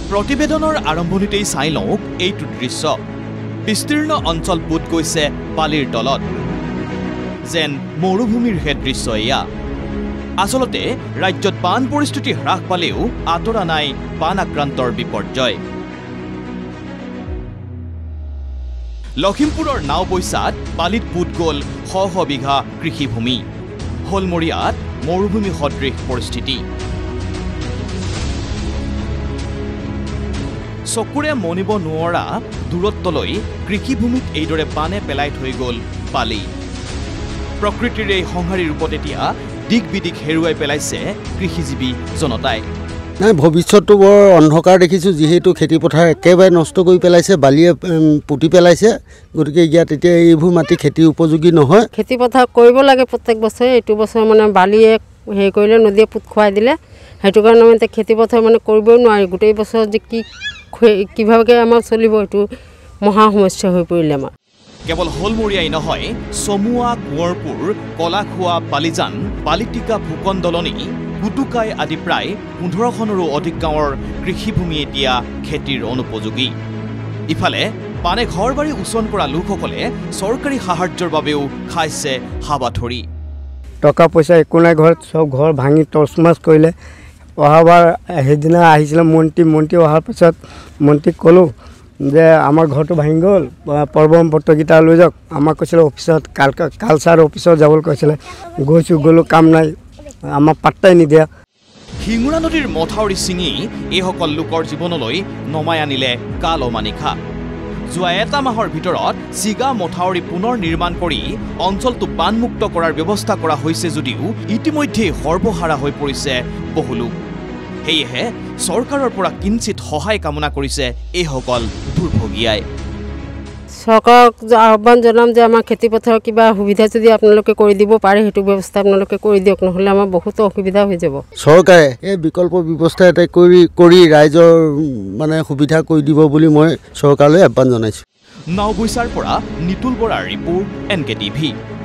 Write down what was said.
প্ৰতিবেদনৰ আৰম্ভণিতেই চাই লওক এইটো দৃশ্য বিস্তীৰ্ণ অঞ্চল পুত গৈছে বালিৰ তলত যেন মৰুভূমিৰ হে দৃশ্য এয়া আসলতে ৰাজ্যত বান পৰিস্থিতি হ্ৰাস পালেও আতৰা নাই বান আক্ৰান্তৰ বিপৰ্যয় লখিমপুৰৰ নাওবৈচাত বালিত পুত গ'ল শ শ বিঘা কৃষিভূমি শ'লমৰীয়াত মৰুভূমি সদৃশ পৰিস্থিতি চকুৰে মনিব নোৱাৰা দূৰত্বলৈ কৃষিভূমিত এইদৰে বানে পেলাই থৈ গ'ল বালি প্ৰকৃতিৰ এই সংহাৰী ৰূপত এতিয়া দিক বিদিক হেৰুৱাই পেলাইছে কৃষিজীৱী জনতাই নাই ভৱিষ্যতটো বৰ অন্ধকাৰ দেখিছোঁ যিহেতু খেতিপথাৰ একেবাৰে নষ্ট কৰি পেলাইছে বালিয়ে পুতি পেলাইছে গতিকে ইয়াত এতিয়া এইবোৰ মাটি খেতি উপযোগী নহয় খেতিপথাৰ কৰিব লাগে প্ৰত্যেক বছৰে এইটো বছৰ মানে বালিয়ে হেৰি কৰিলে নদীয়ে পুত খুৱাই দিলে সেইটো কাৰণে মানে খেতিপথাৰ মানে কৰিবই নোৱাৰি গোটেই বছৰ যে কিভাবে আমাৰ চলিব এইটো মহা সমস্যা হৈ পৰিলে আমাৰ কেৱল শ'লমৰীয়াই নহয় চমুৱা কুঁৱৰপুৰ কলাখোৱা বালিজান বালিটিকা ফুকন দলনি কুটুকাই আদি প্ৰায় ১৫খনৰো অধিক গাঁৱৰ কৃষিভূমি এতিয়া খেতিৰ অনুপযোগী ইফালে পানে ঘৰবাৰী উচন কৰা লোকসকলে চৰকাৰী সাহায্যৰ বাবেও খাইছে হাবাথৰি টকা পইচা একো নাই ঘৰত সব ঘৰ ভাঙি তছমাছ কৰিলে অহাবাৰ সেইদিনা আহিছিলে মন্ত্ৰী অহাৰ পিছত মন্ত্ৰীক ক'লোঁ যে আমাৰ ঘৰটো ভাঙি গ'ল প্ৰবম পত্ৰকেইটা লৈ যাওক আমাক কৈছিলে অফিচত কালচাৰ অফিচত যাবলৈ কৈছিলে গ'লোঁ কাম নাই আমাক পাত্তাই নিদিয়া শিঙুৰা নদীৰ মথাউৰি ছিঙি এইসকল লোকৰ জীৱনলৈ নমাই আনিলে কাল অমানিশা যোৱা এটা মাহৰ ভিতৰত চিগা মথাউৰি পুনৰ নিৰ্মাণ কৰি অঞ্চলটো বানমুক্ত কৰাৰ ব্যৱস্থা কৰা হৈছে যদিও ইতিমধ্যে সৰ্বহাৰা হৈ পৰিছে বহু লোক সেয়েহে চৰকাৰৰ পৰা কিঞ্চিত সহায় কামনা কৰিছে এইসকল দুৰ্ভগীয়াই চৰকাৰক আহ্বান জনাম যে আমাৰ খেতিপথাৰৰ কিবা সুবিধা যদি আপোনালোকে কৰি দিব পাৰে সেইটো ব্যৱস্থা আপোনালোকে কৰি দিয়ক নহ'লে আমাৰ বহুত অসুবিধা হৈ যাব চৰকাৰে এই বিকল্প ব্যৱস্থা এটা কৰি ৰাইজৰ মানে সুবিধা কৰি দিব বুলি মই চৰকাৰলৈ আহ্বান জনাইছোঁ নাওবৈচাৰ পৰা নিতুল বৰাৰ ৰিপৰ্ট NKTV